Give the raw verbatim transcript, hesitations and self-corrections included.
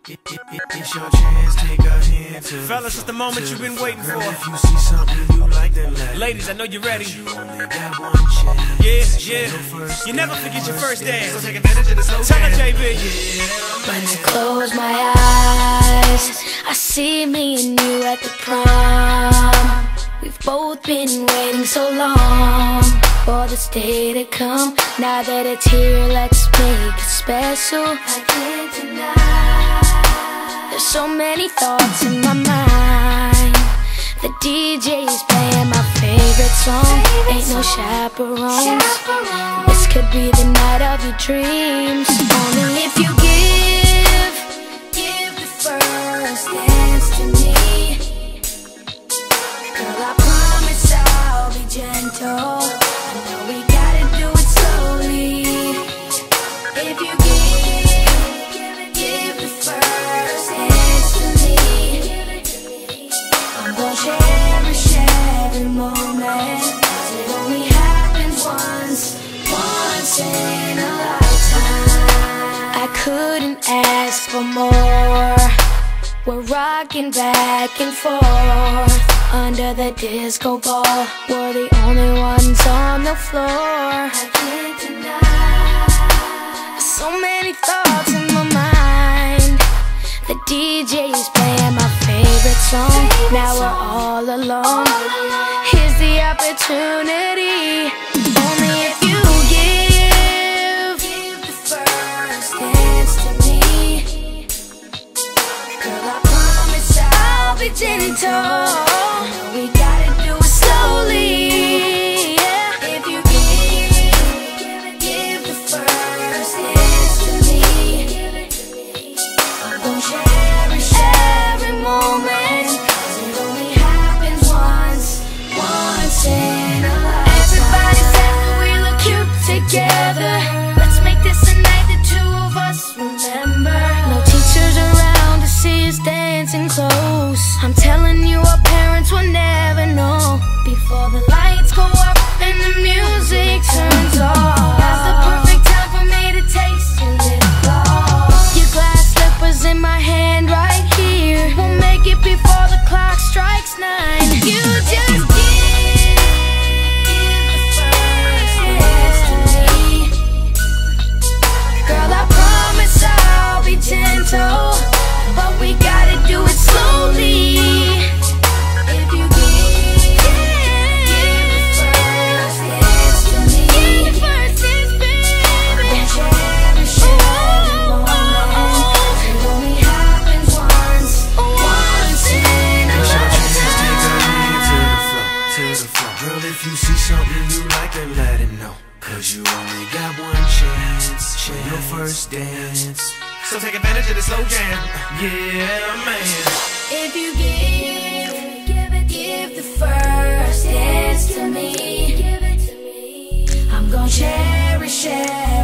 It's your chance, take a hand to Fellas, it's the moment you've been waiting for. If you see something you like, then let Ladies, I know you're ready. You only got one chance. Yeah, yeah. You never forget your first dance. So take advantage of the slow Tell her, J B. When I close my eyes, I see me and you at the prom. We've both been waiting so long for this day to come. Now that it's here, let's make it special. I can't deny. There's so many thoughts in my mind. The D J's playing my favorite song. Ain't no chaperones. This could be the night of your dreams. Only if you give, give the first dance to me. Girl, I promise I'll be gentle. I know we gotta do it slowly. If you give, give the first dance to me. I'm gonna cherish every moment, 'cause it only happens once, once in a lifetime. I couldn't ask for more. We're rocking back and forth under the disco ball. We're the only ones on the floor. I can't deny. So many thoughts in my mind. The D J's playing my favorite song. Now we're all alone. Here's the opportunity. Only if you give, give the first dance to me. Girl, I promise I'll be gentle. We gotta do it slowly. Yeah. If you give, give the first dance to me. I'm gonna cherish every moment, 'cause it only happens once, once in a lifetime. Everybody says that we look cute together. Let's make this a night the two of us remember. No teachers around to see us dancing close. I'm telling you, our parents will never know. Before the lights go up and the music turns off, that's the perfect time for me to taste your lip gloss. Your glass slippers in my hand right here. We'll make it before the clock strikes nine. You just give, give the first dance to me. Girl, I promise I'll be gentle, but we gotta do it slowly. If you give, give the first dance to me. Give the first dance, baby. I'm gonna cherish every moment. It only happens once, once in a It's your chance, take a lifetime. hand to the floor, to the floor. Girl, if you see something you like, then let it know. 'Cause you only got one chance, chance. Your first dance. So take advantage of the slow jam. Yeah, man. If you give, give it, give the first dance to me. Give it to me. I'm gonna cherish it.